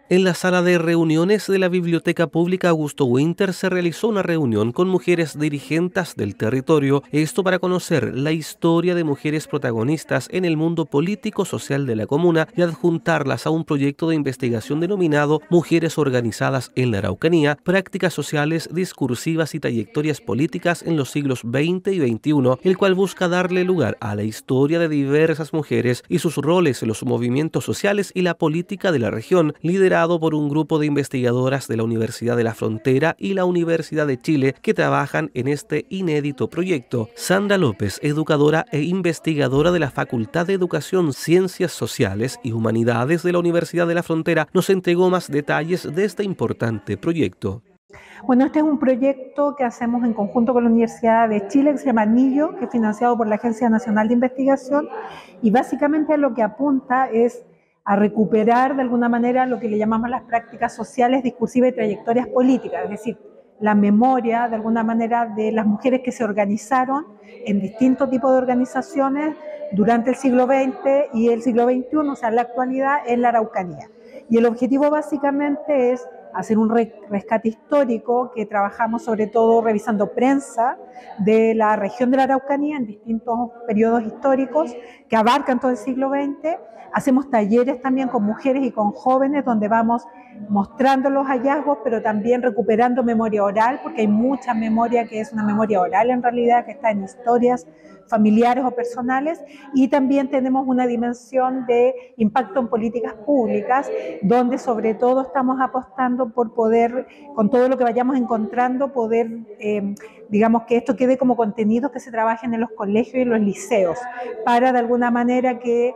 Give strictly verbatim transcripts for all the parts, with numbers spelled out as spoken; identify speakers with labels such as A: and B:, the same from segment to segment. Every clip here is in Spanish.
A: En la sala de reuniones de la Biblioteca Pública Augusto Winter se realizó una reunión con mujeres dirigentes del territorio, esto para conocer la historia de mujeres protagonistas en el mundo político-social de la comuna y adjuntarlas a un proyecto de investigación denominado Mujeres Organizadas en la Araucanía, prácticas sociales, discursivas y trayectorias políticas en los siglos veinte y veintiuno, el cual busca darle lugar a la historia de diversas mujeres y sus roles en los movimientos sociales y la política de la región, liderado por un grupo de investigadoras de la Universidad de la Frontera y la Universidad de Chile que trabajan en este inédito proyecto. Sandra López, educadora e investigadora de la Facultad de Educación, Ciencias Sociales y Humanidades de la Universidad de la Frontera, nos entregó más detalles de este importante proyecto.
B: Bueno, este es un proyecto que hacemos en conjunto con la Universidad de Chile, que se llama Anillo, que es financiado por la Agencia Nacional de Investigación, y básicamente lo que apunta es a recuperar de alguna manera lo que le llamamos las prácticas sociales, discursivas y trayectorias políticas, es decir, la memoria de alguna manera de las mujeres que se organizaron en distintos tipos de organizaciones durante el siglo veinte y el siglo veintiuno, o sea, en la actualidad en la Araucanía. Y el objetivo básicamente es hacer un rescate histórico, que trabajamos sobre todo revisando prensa de la región de la Araucanía en distintos periodos históricos que abarcan todo el siglo veinte. Hacemos talleres también con mujeres y con jóvenes donde vamos mostrando los hallazgos, pero también recuperando memoria oral, porque hay mucha memoria que es una memoria oral en realidad, que está en historias familiares o personales, y también tenemos una dimensión de impacto en políticas públicas, donde sobre todo estamos apostando por poder, con todo lo que vayamos encontrando, poder, eh, digamos, que esto quede como contenidos que se trabajen en los colegios y en los liceos, para de alguna manera que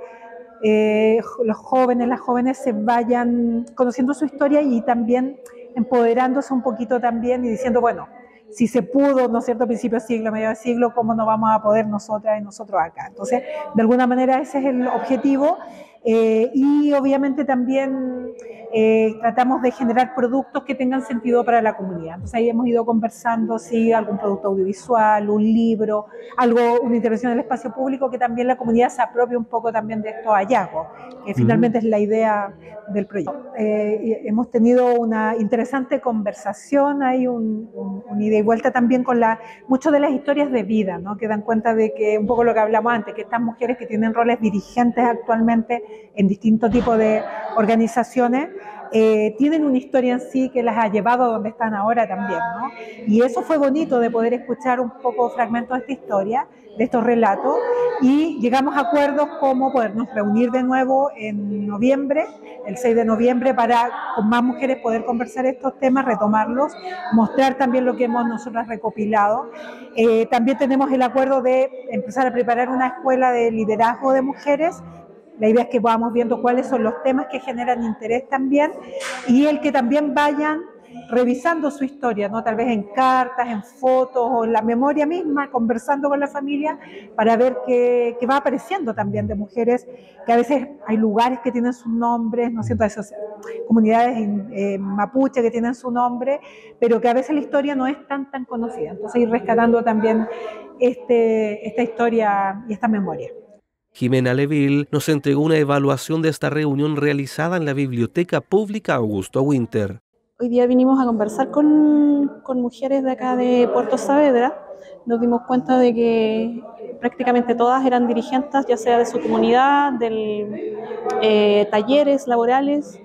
B: eh, los jóvenes, las jóvenes se vayan conociendo su historia y también empoderándose un poquito también y diciendo, bueno, si se pudo, ¿no es cierto?, a principios del siglo, a medio del siglo, ¿cómo no vamos a poder nosotras y nosotros acá? Entonces, de alguna manera ese es el objetivo, eh, y obviamente también eh, tratamos de generar productos que tengan sentido para la comunidad. Entonces ahí hemos ido conversando si algún producto audiovisual, un libro, algo, una intervención en el espacio público, que también la comunidad se apropie un poco también de estos hallazgos, que finalmente es la idea del proyecto. Eh, hemos tenido una interesante conversación, hay un, un, un ida y vuelta también con la, muchas de las historias de vida, ¿no?, que dan cuenta de que, un poco lo que hablamos antes, que estas mujeres que tienen roles dirigentes actualmente en distintos tipos de organizaciones, eh, tienen una historia en sí que las ha llevado a donde están ahora también, ¿no? Y eso fue bonito, de poder escuchar un poco fragmentos de esta historia, de estos relatos, y llegamos a acuerdos como podernos reunir de nuevo en noviembre, el seis de noviembre, para con más mujeres poder conversar estos temas, retomarlos, mostrar también lo que hemos nosotras recopilado. Eh, también tenemos el acuerdo de empezar a preparar una escuela de liderazgo de mujeres. La idea es que podamos viendo cuáles son los temas que generan interés también, y el que también vayan revisando su historia, ¿no?, tal vez en cartas, en fotos o en la memoria misma, conversando con la familia para ver qué, qué va apareciendo también de mujeres, que a veces hay lugares que tienen sus nombres, ¿no es cierto?, esas comunidades en, eh, mapuche que tienen su nombre, pero que a veces la historia no es tan tan conocida. Entonces ir rescatando también este, esta historia y esta memoria.
A: Jimena Leville nos entregó una evaluación de esta reunión realizada en la Biblioteca Pública Augusto Winter.
C: Hoy día vinimos a conversar con, con mujeres de acá de Puerto Saavedra. Nos dimos cuenta de que prácticamente todas eran dirigentes, ya sea de su comunidad, de eh, talleres laborales,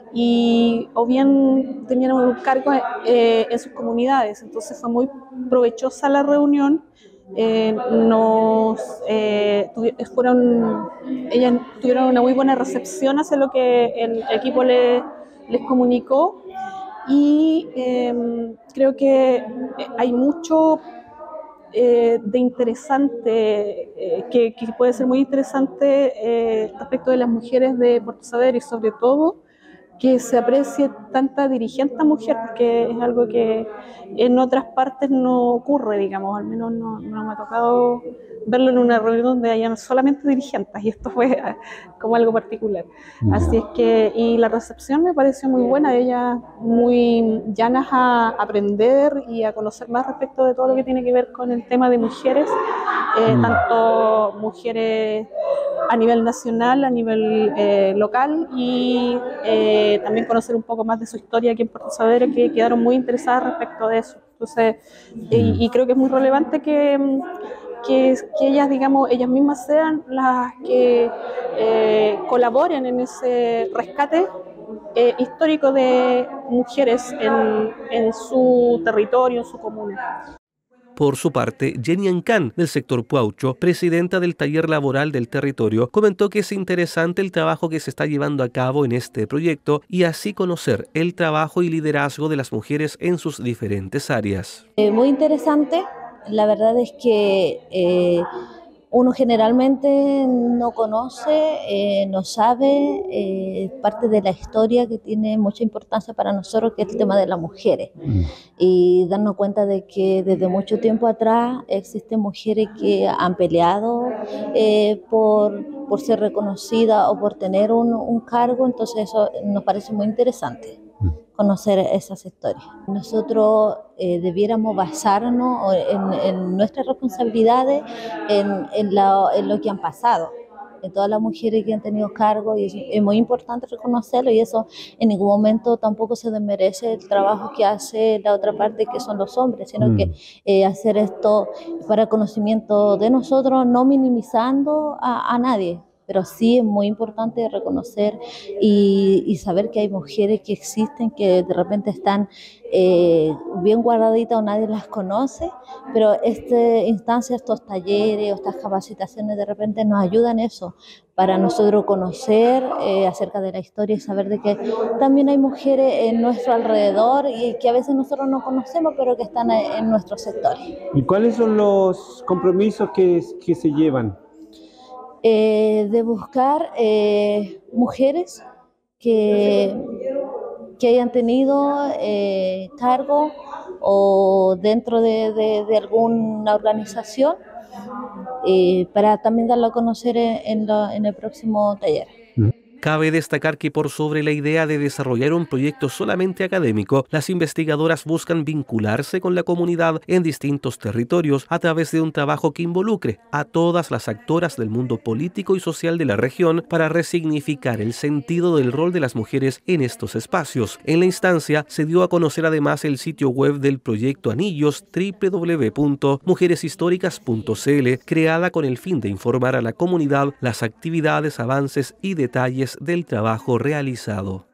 C: y o bien tenían un cargo eh, en sus comunidades. Entonces fue muy provechosa la reunión. Eh, nos eh, fueron, ellas tuvieron una muy buena recepción hacia lo que el equipo le, les comunicó, y eh, creo que hay mucho eh, de interesante, eh, que, que puede ser muy interesante eh, respecto de las mujeres de Puerto Saavedra, y sobre todo que se aprecie tanta dirigente mujer, porque es algo que en otras partes no ocurre, digamos, al menos no, no me ha tocado verlo en una reunión donde hayan solamente dirigentes, y esto fue como algo particular. Así es que, y la recepción me pareció muy buena, ellas muy llanas a aprender y a conocer más respecto de todo lo que tiene que ver con el tema de mujeres, eh, tanto mujeres a nivel nacional, a nivel eh, local y eh, también conocer un poco más de su historia aquí en Puerto Saavedra, que quedaron muy interesadas respecto de eso. Entonces, y, y creo que es muy relevante que, que, que ellas, digamos, ellas mismas sean las que eh, colaboren en ese rescate eh, histórico de mujeres en, en su territorio, en su comuna.
A: Por su parte, Jenny Ancán, del sector Puaucho, presidenta del Taller Laboral del Territorio, comentó que es interesante el trabajo que se está llevando a cabo en este proyecto y así conocer el trabajo y liderazgo de las mujeres en sus diferentes áreas.
D: Eh, muy interesante, la verdad es que eh, uno generalmente no conoce, eh, no sabe eh, parte de la historia que tiene mucha importancia para nosotros, que es el tema de las mujeres. Mm. Y darnos cuenta de que desde mucho tiempo atrás existen mujeres que han peleado eh, por, por ser reconocidas o por tener un, un cargo, entonces eso nos parece muy interesante, conocer esas historias. Nosotros eh, debiéramos basarnos en, en nuestras responsabilidades, en, en, la, en lo que han pasado, en todas las mujeres que han tenido cargo, y es, es muy importante reconocerlo, y eso en ningún momento tampoco se desmerece el trabajo que hace la otra parte, que son los hombres, sino mm. que eh, hacer esto para conocimiento de nosotros, no minimizando a, a nadie. Pero sí es muy importante reconocer y, y saber que hay mujeres que existen, que de repente están eh, bien guardaditas o nadie las conoce, pero esta instancia, estos talleres o estas capacitaciones de repente nos ayudan eso, para nosotros conocer eh, acerca de la historia y saber de que también hay mujeres en nuestro alrededor y que a veces nosotros no conocemos, pero que están en nuestros sectores.
E: ¿Y cuáles son los compromisos que, que se llevan?
D: Eh, de buscar eh, mujeres que, que hayan tenido eh, cargo o dentro de, de, de alguna organización eh, para también darlo a conocer en, en, lo, en el próximo taller.
A: Cabe destacar que por sobre la idea de desarrollar un proyecto solamente académico, las investigadoras buscan vincularse con la comunidad en distintos territorios a través de un trabajo que involucre a todas las actoras del mundo político y social de la región para resignificar el sentido del rol de las mujeres en estos espacios. En la instancia se dio a conocer además el sitio web del proyecto Anillos, doble u doble u doble u punto mujeres históricas punto c l, creada con el fin de informar a la comunidad las actividades, avances y detalles del trabajo realizado.